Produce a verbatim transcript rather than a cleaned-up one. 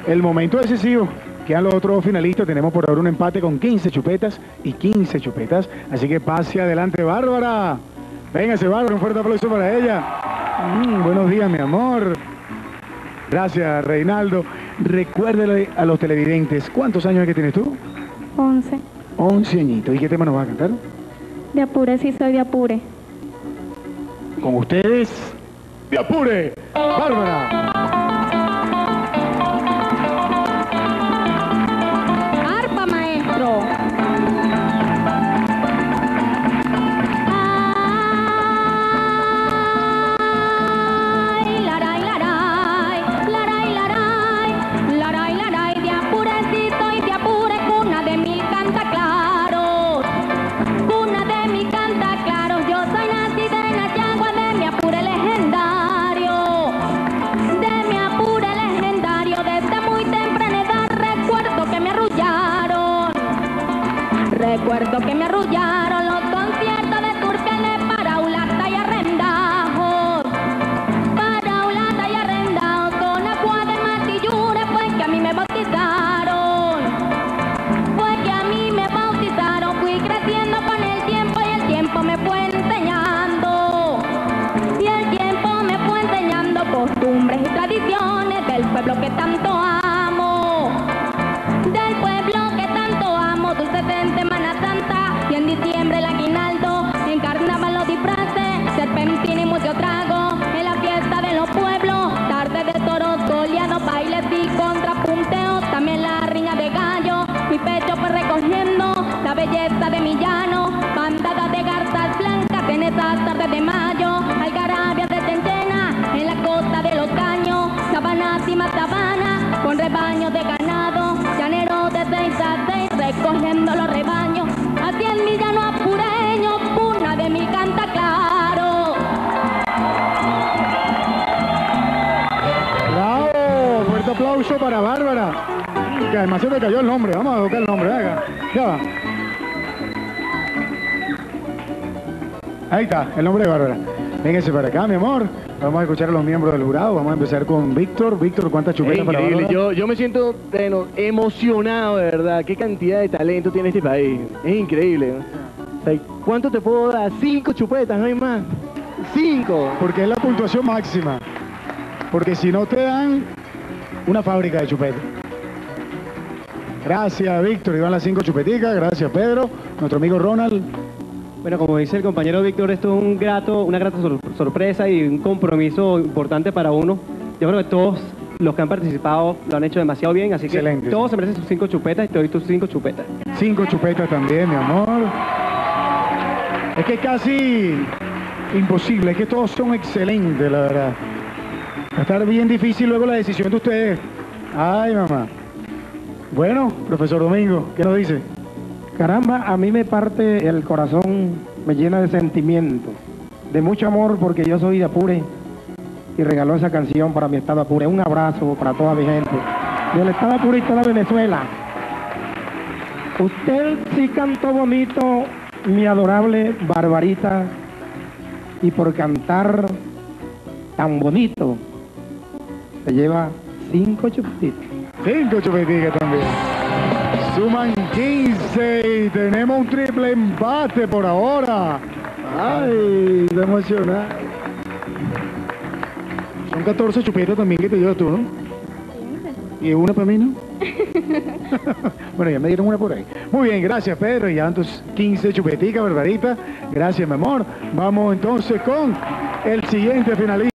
el momento decisivo. Quedan los otros finalistas. Tenemos por ahora un empate con quince chupetas y quince chupetas. Así que pase adelante, Bárbara. Véngase, Bárbara, un fuerte aplauso para ella. Mm, buenos días, mi amor. Gracias, Reinaldo. Recuérdale a los televidentes, ¿cuántos años es que tienes tú? once. once añitos. ¿Y qué tema nos vas a cantar? De Apure, sí soy de Apure. Con ustedes, de Apure, Bárbara. Arpa, maestro. Ay, laray, laray, laray, laray, laray, laray, de Apure sí soy de Apure, cuna de mil cantaclaros, cuna de mil cantaclaros. Yo soy nacida en la yagua de mi Apure legendario, de mi Apure legendario. Desde muy temprana edad recuerdo que me arrullaron, recuerdo que me arrullaron los conciertos de Turpiales para Ulata y Arrendajos, para Ulata y Arrendajos, con agua de Matillure. Fue que a mí me bautizaron, fue que a mí me bautizaron. Fui creciendo con el tiempo y el tiempo me fue enseñando, y el tiempo me fue enseñando costumbres y tradiciones del pueblo que tanto amo, del pueblo que tanto amo. Dulces en Semana Santa y en diciembre el aguinaldo, en carnaval los disfraces, serpentina y mucho trago, en la fiesta de los pueblos, tarde de toros, goleados, bailes y contrapunteos, también la riña de gallo. Mi pecho fue recogiendo la belleza de mi llano, bandadas de garzas blancas en esas tardes de mayo, algarabias de centena en la costa de los caños, sabanas y más sabanas con rebaños de ganado, llaneros de seis a seis recogiendo los rebaños, así en mi llano apureño, cuna de mi cantaclaro. ¡Bravo! Fuerte aplauso para Bárbara. Que además se me cayó el nombre. Vamos a buscar el nombre. Venga. Ya va. Ahí está, el nombre de Bárbara. Véngase para acá, mi amor. Vamos a escuchar a los miembros del jurado. Vamos a empezar con Víctor. Víctor, ¿cuántas chupetas para Bárbara? Yo, yo me siento bueno, emocionado, de verdad. Qué cantidad de talento tiene este país. Es increíble, ¿no? O sea, ¿cuánto te puedo dar? Cinco chupetas, no hay más. Cinco. Porque es la puntuación máxima. Porque si no te dan una fábrica de chupetas. Gracias, Víctor. Iban las cinco chupeticas. Gracias, Pedro. Nuestro amigo Ronald. Bueno, como dice el compañero Víctor, esto es un grato, una grata sor sorpresa y un compromiso importante para uno. Yo creo que todos los que han participado lo han hecho demasiado bien, así Excelente. que todos se merecen sus cinco chupetas y te doy tus cinco chupetas. Cinco chupetas también, mi amor. Es que es casi imposible, es que todos son excelentes, la verdad. Va a estar bien difícil luego la decisión de ustedes. Ay, mamá. Bueno, profesor Domingo, ¿qué nos dice? Caramba, a mí me parte el corazón, me llena de sentimiento, de mucho amor, porque yo soy de Apure y regaló esa canción para mi estado Apure. Un abrazo para toda mi gente del estado Apure y toda Venezuela. Usted sí cantó bonito, mi adorable Barbarita, y por cantar tan bonito se lleva cinco chupetitas. Cinco chupeticas también. Suman quince y tenemos un triple empate por ahora. Ay, está emocionado. Son catorce chupetas también que te llevas tú, ¿no? ¿Y una para mí, no? Bueno, ya me dieron una por ahí. Muy bien, gracias, Pedro. Y ya tus quince chupeticas, Barbarita. Gracias, mi amor. Vamos entonces con el siguiente finalista.